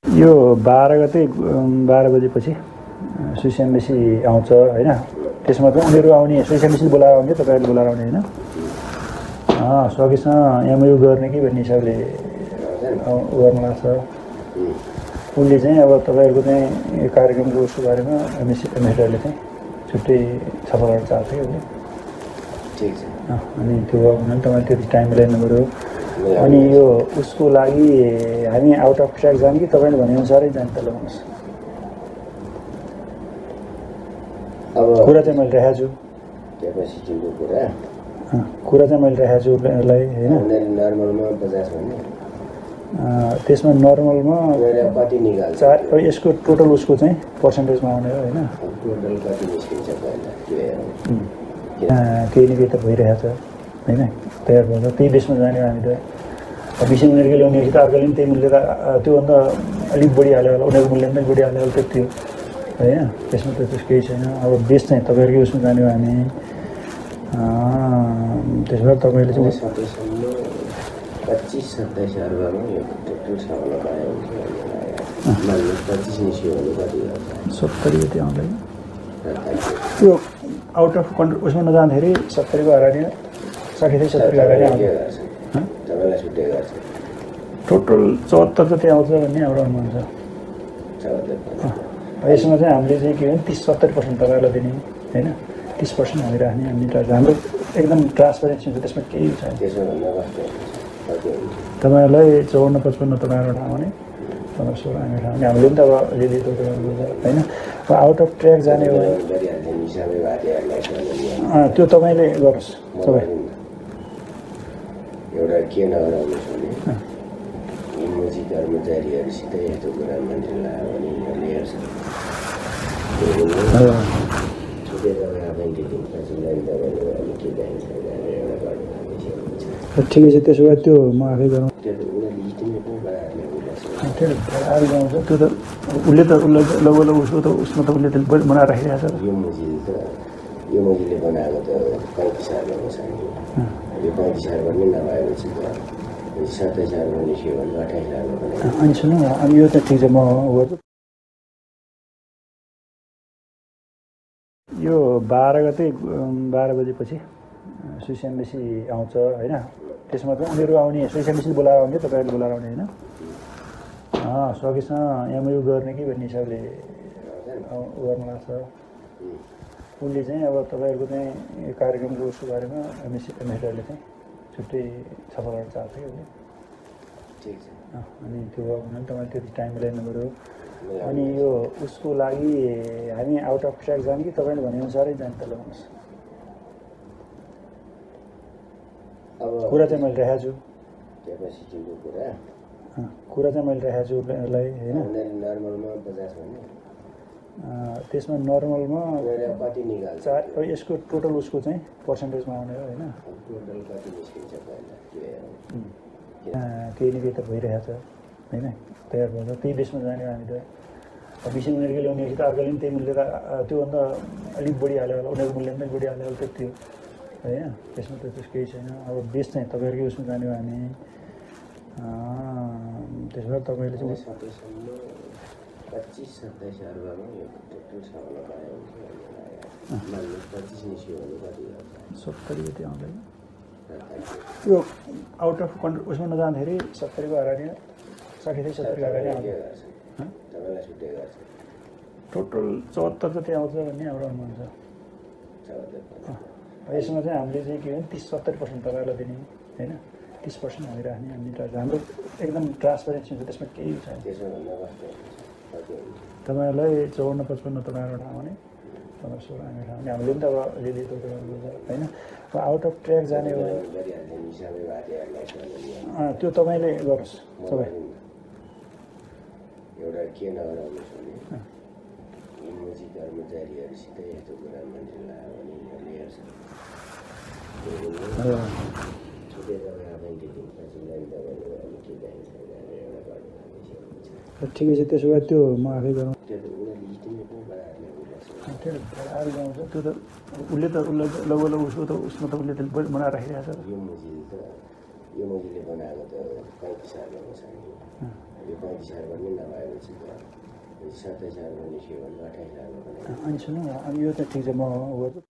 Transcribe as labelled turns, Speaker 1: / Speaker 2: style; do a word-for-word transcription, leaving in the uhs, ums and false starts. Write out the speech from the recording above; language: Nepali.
Speaker 1: यो बाह्र गते बाह्र बजेपछि स्विस एम्बेसी आउँछ होइन। त्यसमा चाहिँ उनीहरू आउने स्विस एम्बेसी बोलाएर आउने तपाईँहरूले बोलाएर आउने होइन। सकेसँग एमयु गर्ने कि भन्ने हिसाबले गर्नु लाग्छ। उसले चाहिँ अब तपाईँहरूको चाहिँ कार्यक्रमको उसको बारेमा एमएससी एमएसडीले चाहिँ छुट्टै छलफल गर्न चाहन्छ कि उसले।
Speaker 2: ठिक छ।
Speaker 1: अनि त्यो हुनाले तपाईँले त्यति टाइम मिलाइदिनु पऱ्यो। अनि यो उसको लागि हामी आउट अफ ट्र्याक जाने कि तपाईँले भनेअनुसारै जाने त लगाउनुहोस्।
Speaker 2: अब
Speaker 1: कुरा चाहिँ मैले राखेको छु
Speaker 2: क्यापासिटीको कुरा
Speaker 1: कुरा चाहिँ मैले राखेको छु उसलाई होइन।
Speaker 2: नर्मलमा पचास भन्ने
Speaker 1: त्यसमा नर्मलमा
Speaker 2: कति निकाल्छ
Speaker 1: चार यसको टोटल उसको चाहिँ पर्सेन्टेजमा आउने हो होइन।
Speaker 2: टोटल कति निस्किन्छ पहिला त्यो हेरौँ।
Speaker 1: केही न केही त भइरहेको छ होइन। तयार भन्छ त्यही बेसमा जाने हो हामी त। विषय उनीहरूको ल्याउने कि त अर्कोले पनि त्यही मूल्य त त्योभन्दा अलिक बढी हाल्यो होला, उनीहरूको मूल्य पनि बढी हाल्यो होला त्यति हो होइन। त्यसमा त त्यस्तो केही छैन। अब बेस चाहिँ तपाईँहरूकै उसमा जाने हो हामी। त्यसो भए तपाईँले चाहिँ
Speaker 2: सत्ताइससम्म पच्चिस सत्ताइस अर्बमा यो टोटल छ होला पायो भने पच्चिस निस्क्यो भने कति गर्छ?
Speaker 1: सत्तरी जति आउँदैन त्यो आउट अफ कन्ट्रोल उसमा नजाँदाखेरि सत्तरीको अगाडि साठी चाहिँ सत्तरीको अगाडि आउँछ।
Speaker 2: तपाईँलाई छुट्टै गर्छ
Speaker 1: टोटल चौहत्तर जति आउँछ भन्ने हाम्रो अनुमान छ। यसमा चाहिँ हामीले चाहिँ के भने तिस सत्तरी पर्सेन्ट तपाईँहरूलाई दिने होइन। तिस पर्सेन्ट हामी राख्ने हामी हाम्रो एकदम ट्रान्सपरेन्सी हुन्छ, त्यसमा केही छैन। तपाईँहरूलाई चौवन्न पचपन्न तपाईँहरू ठाउने पन्ध्र सोह्र हामी ठाउने हामीले पनि त अब अलिअलि होइन। अब आउट अफ ट्र्याक जाने हो त्यो तपाईँले गर्नुहोस्। तपाईँ
Speaker 2: एउटा के नगराउनुहोस् भने इमर्जी कर्मचारीहरूसित यस्तो कुरा मन्त्रीलाई आयो भने यिनीहरूले हेर्छ छुट्टै तपाईँ आफै दिनु पछि लागि तपाईँले अलिक के चाहिन्छ एउटा गर्नु।
Speaker 1: ठिकै छ। त्यसो भए त्यो म आफै गरौँ।
Speaker 2: त्यो त उसले इस्टिमेट नै बनाएर
Speaker 1: त्यो आएर गाउँछ त्यो त उसले त उसलाई लगभग उसको त उसमा त उसले त बनाएर राखिरहेको छ।
Speaker 2: यो मजिले त यो मजिले बनाएको त पैँतिस हजारमा छ नि। यो पैँतिस हजार पनि नभएपछि त सत्ताइस हजारमा निस्क्यो भने अठाइस हजारमा पनि।
Speaker 1: अनि सुन्नु न, अनि यो त ठिक छ म गर्छु। यो बाह्र गते बाह्र बजेपछि स्विस एम्बेसी आउँछ होइन। त्यसमा चाहिँ उनीहरू आउने स्विस एम्बेसी बोलाएर आउने तपाईँहरूले बोलाएर आउने होइन। सकेसँग एमयु गर्ने कि भन्ने हिसाबले गर्नु लाग्छ। उसले चाहिँ अब तपाईँहरूको चाहिँ कार्यक्रमको उसको बारेमा एमएससी एमएसडीले चाहिँ छुट्टै छलफल गर्न चाहन्छ कि उसले।
Speaker 2: ठिक छ।
Speaker 1: अनि त्यो हुनाले तपाईँले त्यति टाइम मिलाइदिनु पऱ्यो। अनि यो उसको लागि हामी आउट अफ ट्र्याक जाने कि तपाईँले भनेअनुसारै जाने त लगाउनुहोस्।
Speaker 2: अब
Speaker 1: कुरा चाहिँ मैले राखेको छु
Speaker 2: क्यापासिटीको कुरा
Speaker 1: कुरा चाहिँ मैले राखेको छु उसलाई होइन।
Speaker 2: नर्मलमा पचास भन्ने
Speaker 1: त्यसमा नर्मलमा
Speaker 2: कति निकाल्छ
Speaker 1: चार यसको टोटल उसको चाहिँ पर्सेन्टेजमा आउने हो होइन।
Speaker 2: टोटल कति निस्किन्छ पहिला त्यो हेरौँ।
Speaker 1: केही न केही त भइरहेको छ होइन। तयार भन्छ त्यही बेसमा जाने हो हामी त। विषय उनीहरूको ल्याउने कि त अर्कोले पनि त्यही मूल्य त त्योभन्दा अलिक बढी हाल्यो होला, उनीहरूको मूल्य पनि बढी हाल्यो होला त्यति हो होइन। त्यसमा त त्यस्तो केही छैन। अब बेस चाहिँ तपाईँहरूकै उसमा जाने हो हामी। त्यसो भए तपाईँले चाहिँ
Speaker 2: सत्ताइससम्म पच्चिस सत्ताइस अर्बमा यो टोटल छ होला पायो भने पच्चिस निस्क्यो भने कति गर्छ?
Speaker 1: सत्तरी जति आउँदैन त्यो आउट अफ कन्ट्रोल उसमा नजाँदाखेरि सत्तरीको अगाडि साठी चाहिँ सत्तरीको अगाडि आउँछ।
Speaker 2: तपाईँलाई छुट्टै गर्छ
Speaker 1: टोटल चौहत्तर जति आउँछ भन्ने हाम्रो अनुमान छ। यसमा चाहिँ हामीले चाहिँ के भने तिस सत्तरी पर्सेन्ट तपाईँहरूलाई दिने होइन। तिस पर्सेन्ट हामी राख्ने हामी हाम्रो एकदम ट्रान्सपरेन्सी हुन्छ, त्यसमा केही छैन। तपाईँहरूलाई चौवन्न पचपन्न तपाईँहरू ठाउने पन्ध्र सोह्र हामी ठाउने हामीले पनि त अब अलिअलि होइन। अब आउट अफ ट्र्याक जाने हो त्यो तपाईँले गर्नुहोस्। तपाईँ
Speaker 2: एउटा के नगराउनुहोस् भने इमर्जी कर्मचारीहरूसित यस्तो कुरा मन्त्रीलाई आयो भने यिनीहरूले हेर्छ छुट्टै तपाईँ आफै दिनु पछि लागि तपाईँले अलिक के चाहिन्छ एउटा गर्नु।
Speaker 1: ठिकै छ। त्यसो भए त्यो म आफै गरौँ।
Speaker 2: त्यो त उसले इस्टिमेट नै बनाएर
Speaker 1: त्यो आएर गाउँछ त्यो त उसले त उसलाई लगभग उसको त उसमा त उसले त बनाएर राखिरहेको छ।
Speaker 2: यो मजिले त यो मैले बनाएको त पैँतिस हजारमा छ नि यो पैँतिस हजार पनि नभएपछि त सत्ताइस हजारमा निस्क्यो भने अठाइस हजारमा बनाएको
Speaker 1: अनि सुन्नु न, अनि यो त ठिक छ, म गर्छु।